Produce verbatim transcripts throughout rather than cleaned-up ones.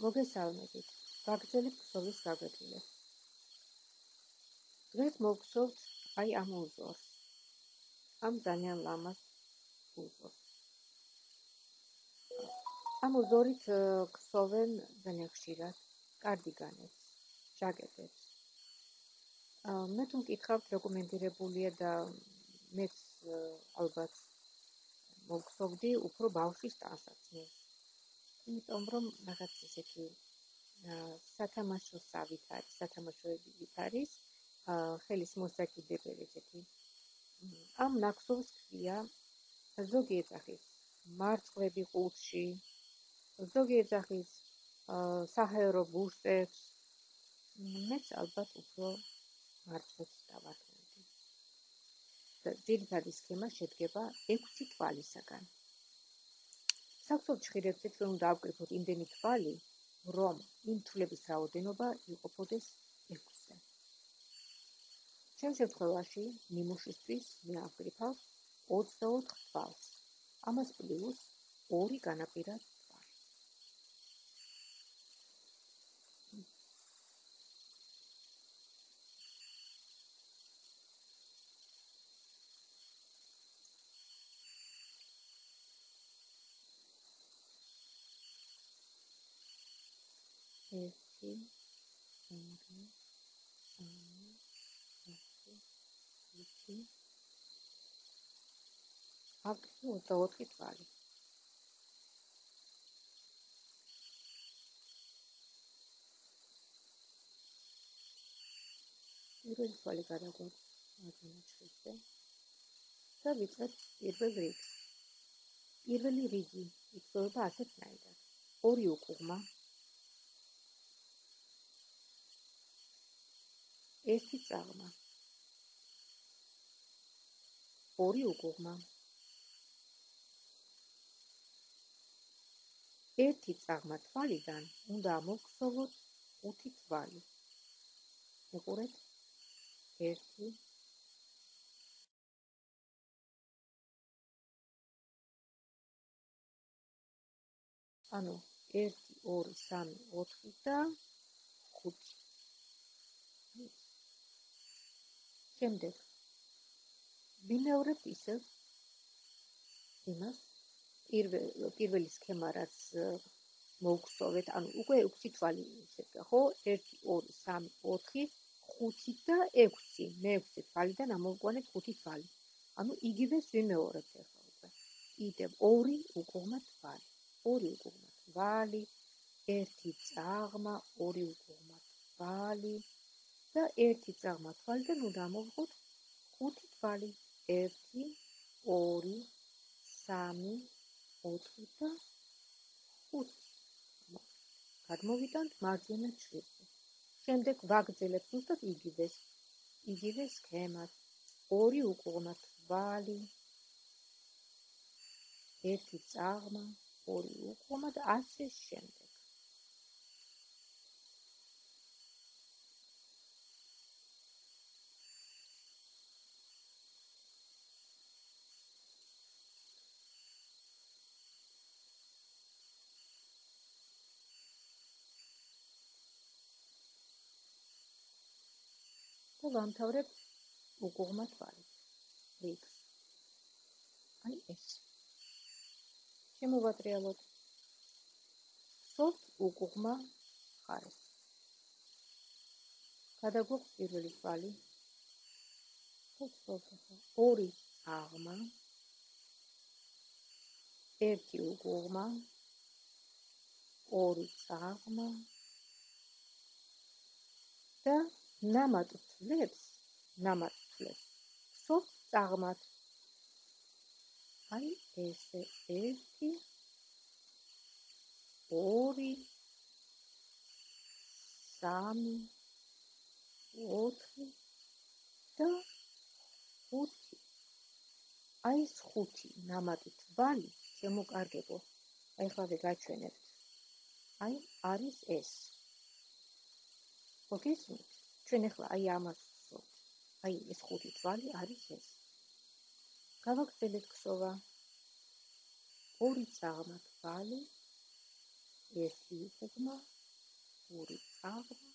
მოგესალმებით. ვაგრძელებთ ქსოვის გაკვეთილებს. დღეს მოვგზავნოთ აი ამ უზორს. ამ ძალიან ლამაზ უზორს. ამ უზორით ქსოვენ ძალიან ხშირად კარდიგანებს, ჟაკეტებს. მე თუ მკითხავთ რეკომენდირებულია და მეც ალბათ მოვგზავნდი უფრო ბავშვის ტანსაცმელს. იმიტომ რომ რაღაც ისეთი სათამაშო სავით არის, სათამაშოებით არის, ხელის მოსაკიდებელი ესეთი. ამ ნაკსოვს ქვია ზოგი ეძახის მარწყვები ყუთში, ზოგი ეძახის საჰაერო ბურსებს, მეც ალბათ უფრო მარწყვებს დავარქმევდი. ძირითადი სქემა შედგება ექვსი თვალისაგან. საქსოვთ ჭხირებზე ჩვენ უნდა ავკრიფოთ იმდენი თვალი, რომ იმ თვლების რაოდენობა იყოფოდეს ექვსზე. ჩემ შემთხვევაში ნიმუშისთვის მე ავკრიფავ ოცდაოთხ თვალს. ამას პლუს ორი განაპირა თვალი. ერთი, ორი, სამი, ოთხი, ხუთი. ავკრიფე ოცდაოთხი თვალი. პირველი თვალი გადაგვაქვს მაგინა ჭხირზე და ვიწყებთ პირველ რიგს. პირველი რიგი იწოვება ასეთნაირად. ორი უკუღმა, ერთი წაღმა, ორი უკუღმა, ერთი წაღმა თვალიდან უნდა ამოვგზავნოთ ხუთი თვალი. მიყურეთ? ერთი, ანუ ერთი, ორი, სამი, ოთხი და ხუთი. შემდეგ ვიმეორებთ ისევ იმას, პირველი სქემა რაც მოვგზავნეთ, ანუ უკვე ექვსი თვალი შედგა, ხო? ერთი, ორი, სამი, ოთხი, ხუთი და ექვსი. მეექვსე თვალიდან ამოვგვანეთ ხუთი თვალი. ანუ იგივეს ვიმეორებთ ახლა უკვე. კიდევ ორი უკუღმა თვალი. ორი უკუღმა თვალი, ერთი წაღმა, ორი უკუღმა თვალი და ერთი წაღმა თვალიდან უნდა ამოვღოთ ხუთი თვალი. ერთი, ორი, სამი, ოთხი და ხუთი. გადმოვიტანთ მარჯვენა ჭხირზე. შემდეგ ვაგრძელებთ ზუსტად იგივეს, იგივე სქემას. ორი უკუღმა თვალი, ერთი წაღმა, ორი უკუღმა და ასე შემდეგ. და ვამთავრებთ უკუღმა თვალით. რიგს. აი ეს. შემოვატრიალოთ. ვსვავთ უკუღმა მხარეს. გადაგვაქვს პირველი თვალი. ორი წაღმა, ერთი უკუღმა, ორი წაღმა და ნამატ თვლებს, ნამატ თვლებს ვსვავთ წაღმად. აი ესე ერთი, ორი, სამი, ოთხი და ხუთი. აი ეს ხუთი ნამატი თვალი შემოკარგებო. აი ხავე გაჩვენებთ. აი არის ეს. მოგესმით? ჩვენ ახლა აი ამას ვსვავთ. აი ეს ხუთი თვალი არის ეს. გავაგრძელებთ ქსოვა. ორი წაღმა თვალი, ერთი უკუღმა, ორი წაღმა,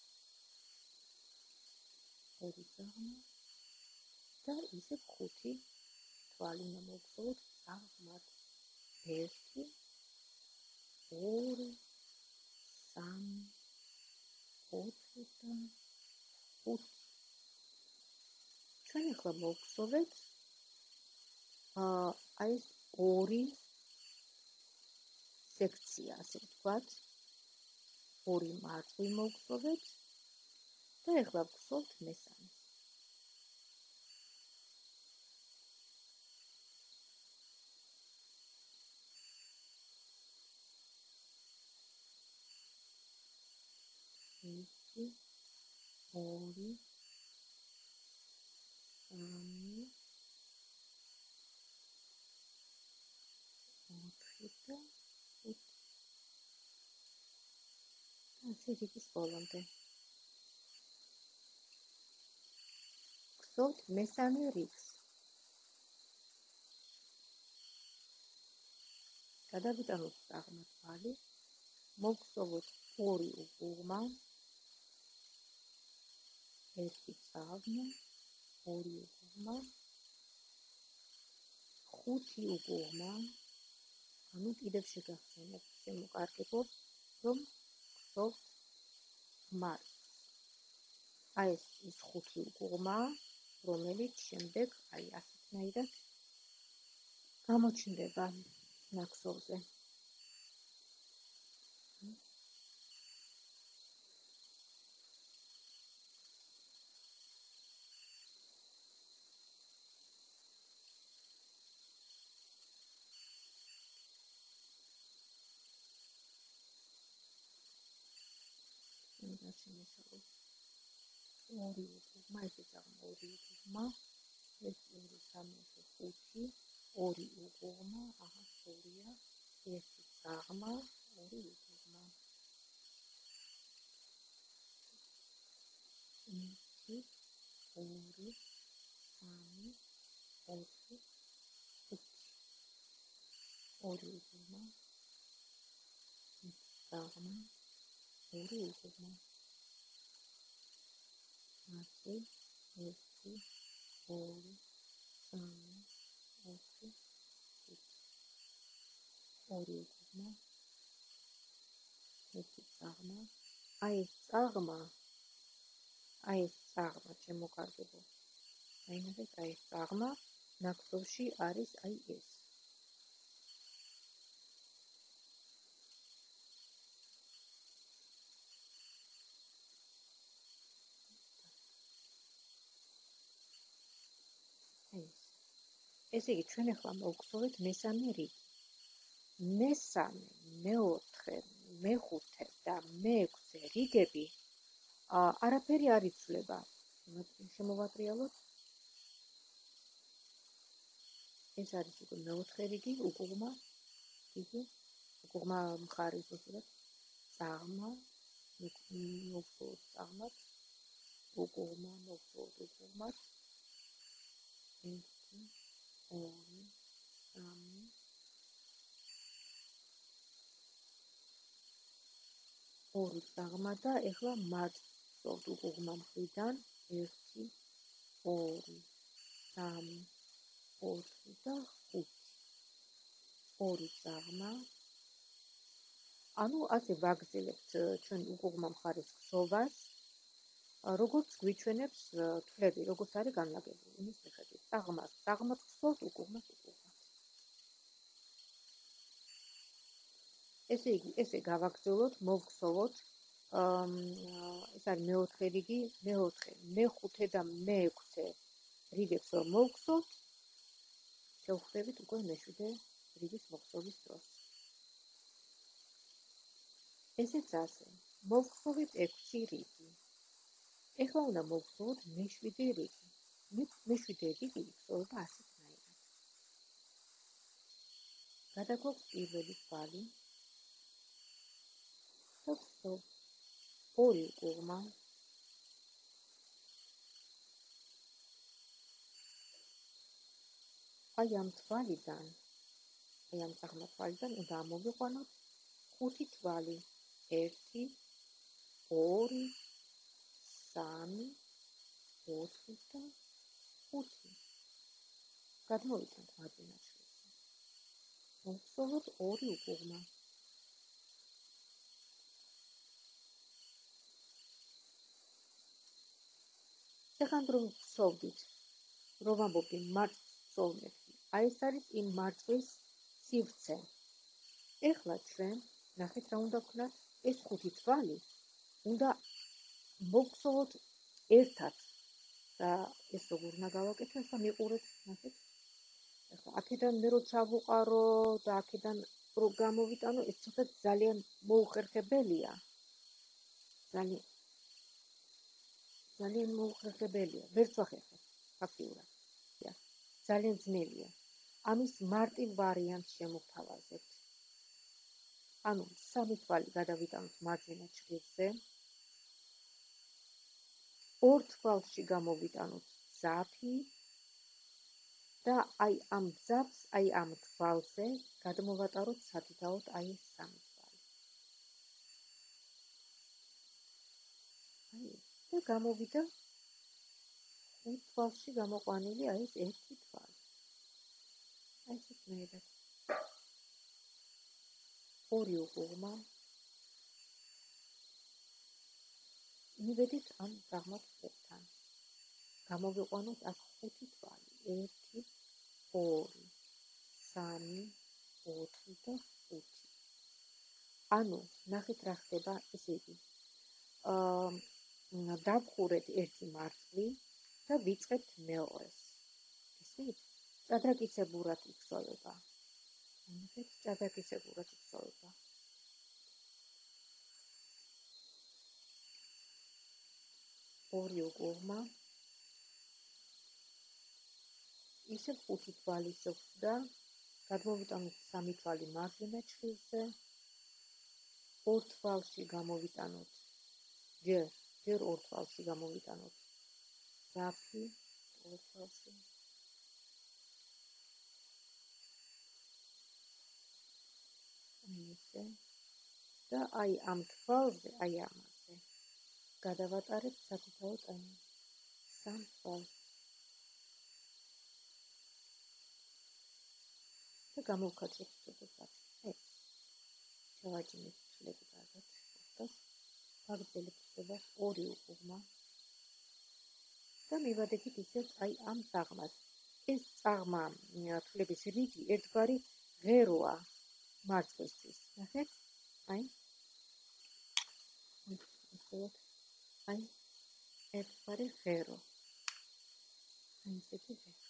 ორი წაღმა და ისევ ხუთი თვალი უნდა მოვგზავნოთ წაღმად. ერთი, ორი, სამი, ოთხი და ხუთი. ჩვენ ახლა მოვგზავნეთ აი ეს ორი სექცია, ასე ვთქვათ, ორი მარწყვი მოვგზავნეთ და ახლა ვგზავნთ მესამეს. ერთი, ორი, სამი, ოთხი და ხუთი. ასე რიგის ბოლომდე. გზავნთ მესამე რიგს. გადავიტანოთ წაღმა თვალი, მოვგზავნოთ ორი უღუღმა, ერთი წაღმა, ორი უღუღმა, ხუთი უღუღმა, ანუ კიდევ შეგახსენებთ, შემოკარგებობ, რომ გზავნთ მარცხს. აი ეს ის ხუთი უღუღმა, რომელიც შემდეგ აი ასეთნაირად გამოჩნდება ნაკსოვზე. ორი უღუღმა, ესე წაღმა, ორი უღუღმა, ერთი, ორი, სამი, ხუთი, ორი უღუღმა, აჰა, ორია, ერთი წაღმა, ორი უღუღმა. ერთი, ორი, სამი, ოთხი, ხუთი. ორი უღუღმა, ერთი წაღმა, ორი უღუღმა. ერთი, ერთი, ორი, სამი, ოთხი, ხუთი. ორი უღუღმა, ერთი წაღმა. აი ეს წაღმა, აი ეს წაღმა შემოკარგებო. აი ნახეთ, აი ეს წაღმა ნაკსოვში არის აი ეს. ესე იგი, ჩვენ ახლა მოვგზავნეთ მესამე რიგი. მესამე, მეოთხე, მეხუთე და მეექვსე რიგები არაფერი არ იცვლება. შემოვატრიალოთ. ეს არის უკვე მეოთხე რიგი, უღუღმა რიგი, უღუღმა მხარის უბრალოდ წაღმა, მოვგზავნოთ წაღმად, უღუღმა, მოვგზავნოთ უღუღმად. ერთი, ორი, სამი, ორი წაღმა და ეხლა მარცხ უღუღმა მხრიდან ერთი, ორი, სამი, ოთხი და ხუთი. ორი წაღმა. ანუ ასე ვაგრძელებთ ჩვენ უღუღმა მხარის გზოვას, როგორც გვიჩვენებს თვლები, როგორც არის განლაგებული. იმის მიხედვით წაღმას წაღმად გზავნთ, უღუღმას უღუღმად. ესე იგი, ესე გავაგრძელოთ, მოვგზავნოთ. ეს არის მეოთხე რიგი, მეოთხე, მეხუთე და მეექვსე რიგებს რომ მოვგზავნთ, შევხვდებით უკვე მეშვიდე რიგის მოგზავის დროს. ესეც ასე, მოვგზავნით ექვსი რიგი. ეხლა უნდა მოვგზავნოთ მეშვიდე რიგი. მეშვიდე რიგი გზოვდება ასეთნაირად. გადაგვაქვს პირველი თვალი. და გზავნთ ორი უღუღმა. აი ამ თვალიდან, აი ამ წაღმა თვალიდან უნდა ამოვიყვანოთ ხუთი თვალი. ერთი, ორი, სამი, ოთხი და ხუთი. გადმოვიტანთ მარჯვენა შვილზე. მოვხსოვოთ ორი უკუღმა. ეხლა რომ ვსოვდით, რომ ამბობდი მარწყვის სწოლნებში, აი ეს არის იმ მარწყვის სივრცე. ეხლა ჩვენ ნახეთ რა უნდა ვქნათ, ეს ხუთი თვალი უნდა მოვხსოვოთ ერთად და ეს როგორ უნდა გავაკეთო, ეხლა მიყურეთ, ნახეთ. ეხლა აქედან მე რო ჩავუყარო და აქედან რო გამოვიტანო, ეს ცოტა ძალიან მოუხერხებელია. ძალიან ძალიან მოუხერხებელია. ვერც ვახერხებ ფაქტიურად. ძალიან ძნელია. ამის მარტივ ვარიანტს შემოვთავაზებთ. ანუ სამი თვალი გადავიტანოთ მარჯვენა ჩრდილზე. ორ თვალში გამოვიტანოთ ძაფი და აი ამ ძაფს, აი ამ თვალზე გადმოვატაროთ სათითაოდ აი ეს სამი თვალი. აი და გამოვიდა ხუთ თვალში გამოყვანილი აი ეს ერთი თვალი. აი ესეთ მერად. ორი უკუღმა. მივედით ამ გაღმათ ხუთთან. გამოვიყვანოთ აქ ხუთი თვალი. ერთი, ორი, სამი, ოთხი და ხუთი. ანუ ნახეთ რა ხდება, ესე იგი. აა დავხურეთ ერთი მარწყვი და ვიწყებთ მეორეს. ისეთ ჭადრაკიცებურად იქსოვება. ნახეთ, ჭადრაკიცებურად იქსოვება. ორი უკუღმა. ისევ ხუთი თვალი შეხვდა, გადმოვიტანოთ სამი თვალი მარჯვენა ჩრდილზე, ორ თვალში გამოვიტანოთ, ჯერ, ჯერ ორ თვალში გამოვიტანოთ ძაფი, ორ თვალში. ისე და აი ამ თვალზე, აი ამაზე გადავატარებთ სათითაოდ აი სამ თვალს. და გამოვქაჩოთ ცოტათაც. ეს შევაჭიმეთ თვლები კარგად. ვაგრძელებთ ხდება ორი უკუღმა. და მივადებით ისევ აი ამ წაღმას. ეს წაღმა თვლების რიგი ერთგვარი ღეროა მარწყვისთვის. ნახეთ? აი. აი ერთგვარი ღერო. აი ესეთი ღერო.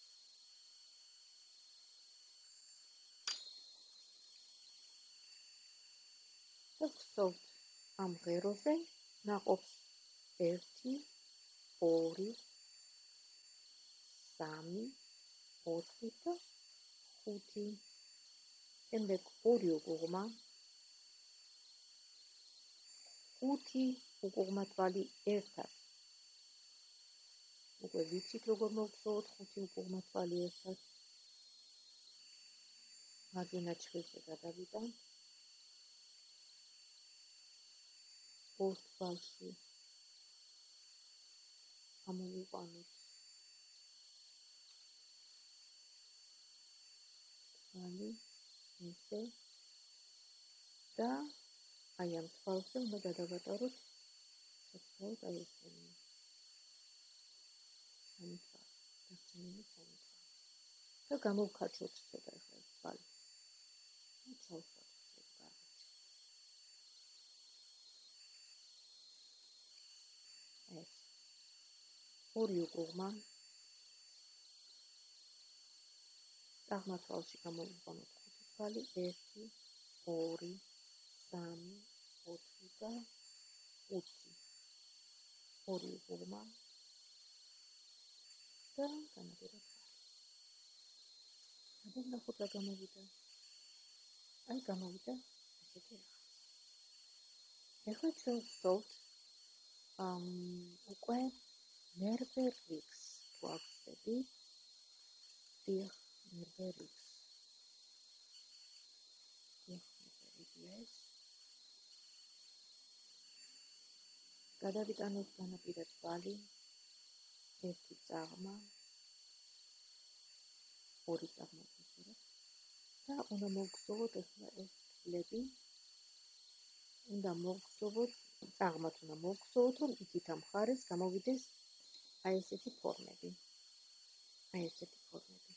და ვხსოვთ ამ ღეროზე ნაყოფს ერთი, ორი, სამი, ოთხი და ხუთი. შემდეგ ორი უკუღმა. ხუთი უკუღმა თვალი ერთად. უკვე ვიცით როგორ მოვხსოვოთ ხუთი უკუღმა თვალი ერთად. მარჯვენა ჩრდილზე გადავიტანთ. ორ თვალში გამოვიყვანოთ თვალი ისე და აი ამ თვალზე უნდა გადავატაროთ სათითაოდ აი ესენი სამი თვალი, დასწინებული სამი თვალი. და გამოვქაჩოთ ცოტა ახლა ეს თვალი. და ჩავხოთ ეს კარგად. ეს ორი უკუღმა. წაღმა თვალში გამოვიყვანოთ ხუთი თვალი, ერთი, ორი, სამი, ოთხი და ხუთი. ორი უკუღმა. და განაპირა თვალი. და ნახოთ რა გამოვიდა. აი გამოვიდა ესეთი რაღაც. ეხლა ჩვენ ვსოვთ ამ უკვე ნერვე რიგს თუ აღწევთ. დიახ, ნერვე რიგს. დიახ, ნერვე რიგი ეს. გადავიტანოთ განაპირა თვალი, ერთი წაღმა, ორი წაღმა გასურვებთ და უნდა მოვგზავნოთ ახლა ეს თვლები, უნდა მოვგზავნოთ, წაღმათ უნდა მოვგზავნოთ, რომ იქით ამ მხარეს გამოვიდეს აი ესეთი ფორმები. აი ესეთი ფორმები.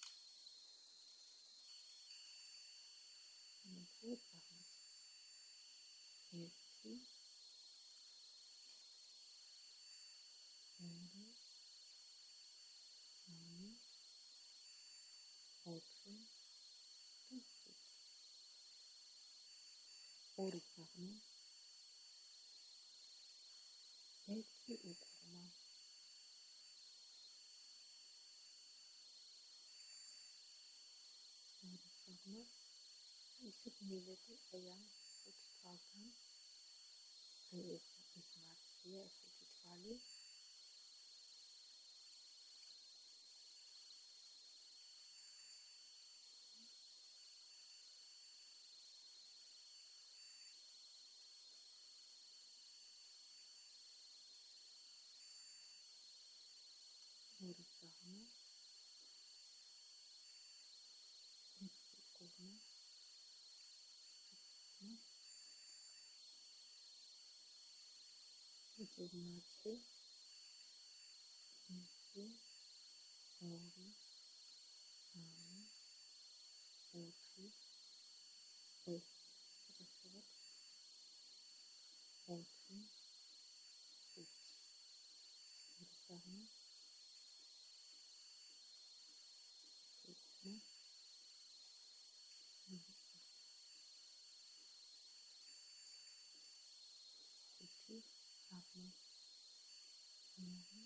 მოგვიყვება წაღმათ. ერთი, ორი, სამი, ოთხი და ხუთი. ორი წაღმა, ერთი უყრმა. ორი წაღმა, ისეთ მივედი აი ამ ხუთი თვალთან. აი ეს ის მარცხია, ეს ხუთი თვალი. ორი წაღმა, ერთი უყრმა, ეს მარცხი, ერთი, ორი, სამი, ოთხი, ეს გასაგებ, ოთხი, ხუთი. ორი წაღმა, ოთხი, ხუთი, წაღმა, ორი,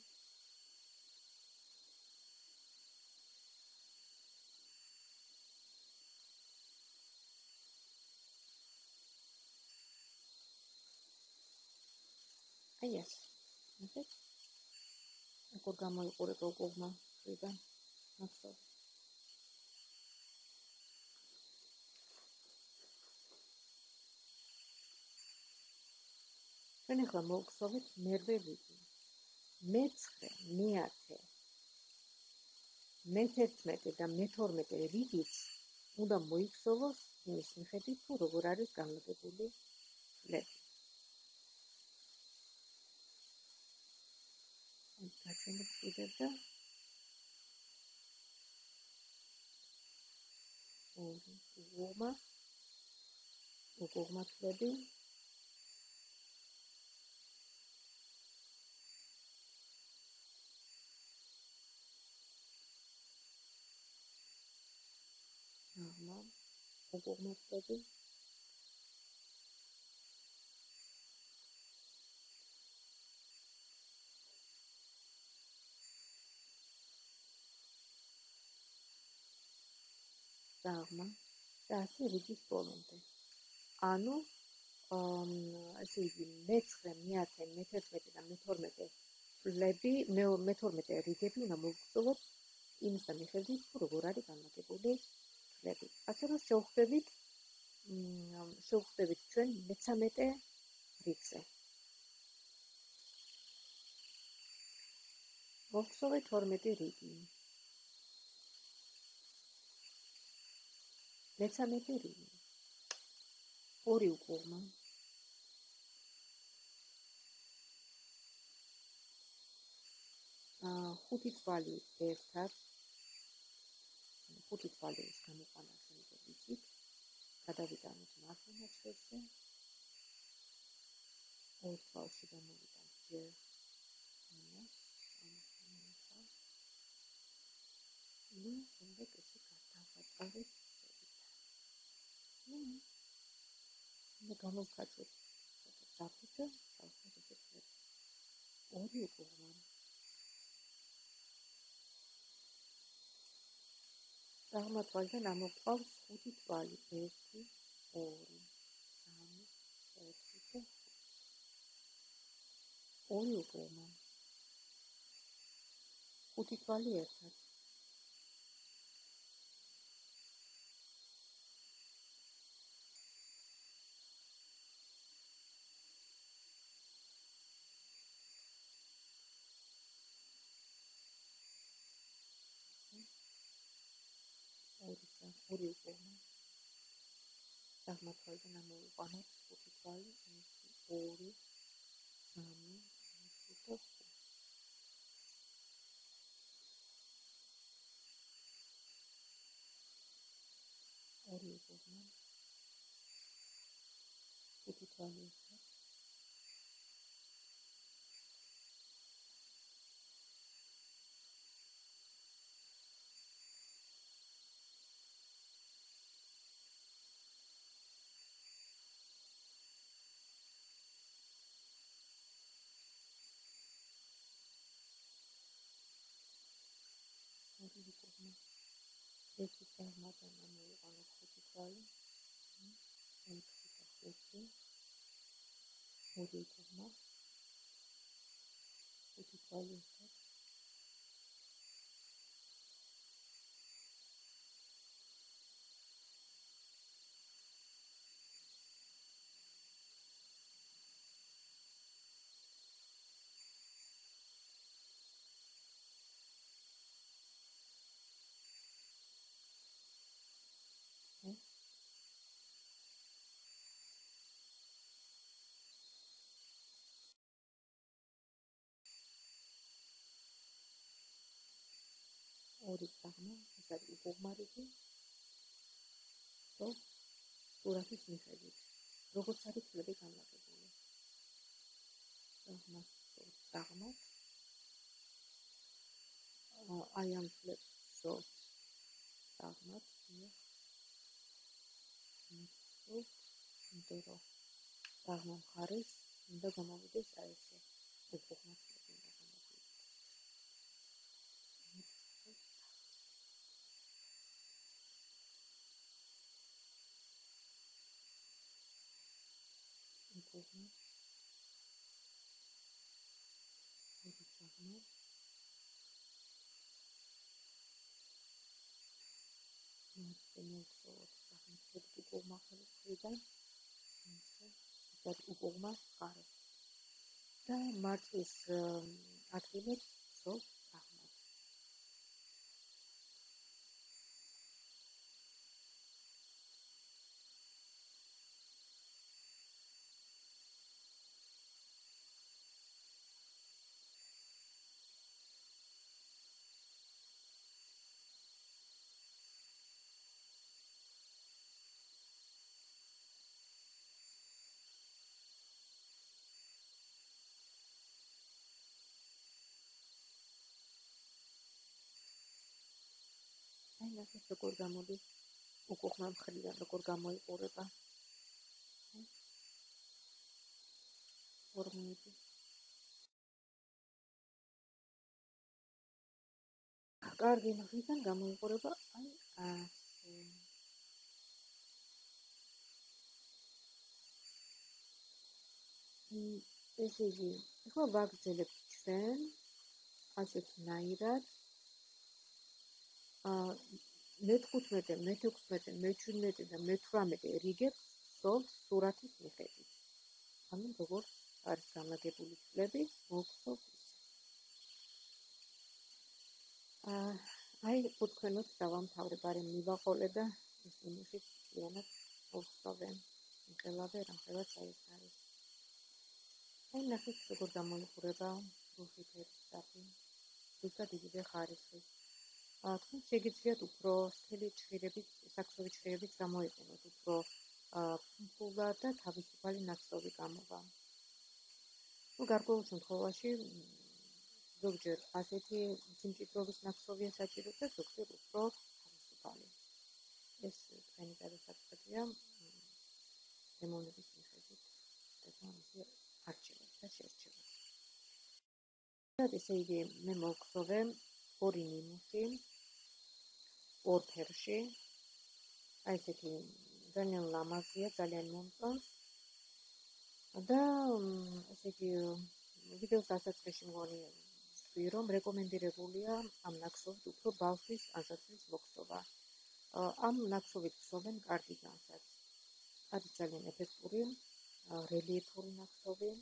აი ეს. ნახეთ? როგორ გამოიყურება უკუღმა მხრიდან. მოგწონს. ჩვენ ახლა მოვგზავნით მერვე რიგი. მეცხრე, მეათე, მეთერთმეტე და მეთორმეტე რიგიც უნდა მოიგზავნოს იმის მიხედვით, თუ როგორ არის განლაგებული თვლები. დაჩვენებ კიდევ და ორი უღმა, უღმა თვლები, წაღმა, უღმა თვლები, წაღმა და ასე რიგის ბოლომდე. ანუ ესე იგი მეცხრე, მეათე, მეთერთმეტე და მეთორმეტე თვლები, მეთორმეტე რიგები უნდა მოვგზავნოთ იმის მიხედვით, თუ როგორ არის განლაგებული თვლები. ასე რომ შევხვდებით, შევხვდებით ჩვენ მეთერთმეტე რიგზე. მოვგზავნეთ თორმეტი რიგი. მეთერთმეტე რიგი. ორი უყურმა. ხუთი თვალი ერთად. ხუთი თვალი ის გამოყვანა შემდგომ ვიცით. გადავიტანოთ მართლა ჩვენზე. ორ თვალში გამოვიტანთ ჯერ. ნუ შემდეგ ესე გადავატარეთ. ნუ მე გამოვკაცოთ. დაფუძა, დავხსნით. ორი უყურმა. წაღმა თვალიდან ამოყავს ხუთი თვალი. ერთი, ორი, სამი, ოთხი და ორი უყურმა. ხუთი თვალი ერთად. ორი უკუღმა აღმართვალიდან ამოვიყვანოთ ხუთი თვალი, ერთი, ორი, სამი, ერთი და ხუთი. ორი უკუღმა ხუთი თვალი ერთად. ორი უკუღმა ერთი წარმატან ამოვიყვანოთ ხუთი თვალი, ოთხი და ხუთი, ორი უკუღმა ხუთი თვალი ერთად. ორი წაღმა, ეს არის უკუღმა რიგი, და სურათის მიხედვით, როგორც არის ფლები განლაგებული. წაღმას წაღმად, აი ამ ფლებს სწორ წაღმად, მოვსწორ, იმიტომ რომ წაღმა მხარეს უნდა გამოვიდეს აი ესე უკუღმა ფლები უნდა გამოვიდეს. უკუღმა ორი წაღმა, მოვსწორ მოვსწორ წაღმის ფლებს უკუღმა ხელის მხრიდან, ეს არის უკუღმა მხარე. და მარწყვის ადგილებს სწორ წაღმად. აი ნახეთ როგორ გამოდის უკუღმა მხრიდან, როგორ გამოიყურება. ფორმები. კარგი მხრიდან გამოიყურება აი ასე. ესე იგი, ახლა ვაგრძელებთ ჩვენ ასეთ ნაირად მეთხუთმეტე, მეთექვსმეტე, მეჩვიდმეტე და მეთვრამეტე რიგებს სწორ სურათის მიხედვით. ანუ როგორც არის განლაგებული ფლები, მოვხსოვთ ისე. აი უთქვენოთ დავამთავრებ, არ მივაყოლე და ეს იმუშით ძალიანად მოვხსოვე. მიყელავე რამხელაც აი ეს არის. აი ნახეთ როგორ გამოიყურება რუხი ფერის საფი, ზუსტად იგივე ხარისხის. თქვენ შეგიძლიათ უფრო სქელი ჭხირებით, საქსოვი ჭხირებით გამოიყენოთ, უფრო ფუმფულად და თავისუფალი ნაცნობი გამოვა. ნუ გარკვეულ შემთხვევაში ზოგჯერ ასეთი სიმჭიდროვის ნაცნობია საჭირო და ზოგჯერ უფრო თავისუფალი. ეს თქვენი გადასაკუთრებია დემონების მიხედვით და ამისი არჩევა და შერჩევა. ესე იგი, მე მოვხსოვე ორი ნიმუში, ორ ფერში, აი ესეთი ძალიან ლამაზია, ძალიან მომწონს და ესე იგი ვიდეოს დასაწყისში მგონი ვთქვი, რომ რეკომენდირებულია ამ ნაკსოვით უფრო ბავშვის ტანსაცმლის მოხსოვა. ამ ნაკსოვით ხსოვენ კარგი განსაც. არის ძალიან ეფექტური, რელიეფური ნაკსოვი.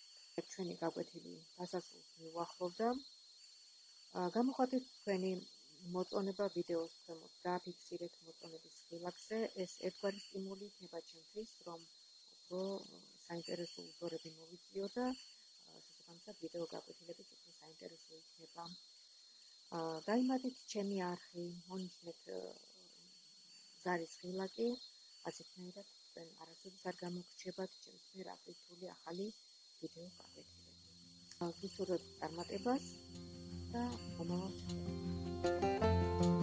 ჩვენი გაკვეთილი დასასრულს მივუახლოვდა. გამოხატეთ თქვენი მოწონება ვიდეოს ქვემოთ დააფიქსირეთ მოწონების ხილაკზე. ეს ერთგვარი სტიმული იქნება ჩემთვის, რომ უფრო საინტერესო узорები მოვიწიო და შესაბამისად ვიდეო გაკვეთილებიც უფრო საინტერესო იქნება. გაიმართეთ ჩემი არხი, მონიშნეთ ზარის ხილაკი, ასეთნაირად თქვენ არასოდეს არ გამოგრჩებათ ჩემს მიერ აკრიტული ახალი ვიდეო გაკვეთილები. გისურვებთ წარმატებას და მომავალ შეხვედრას.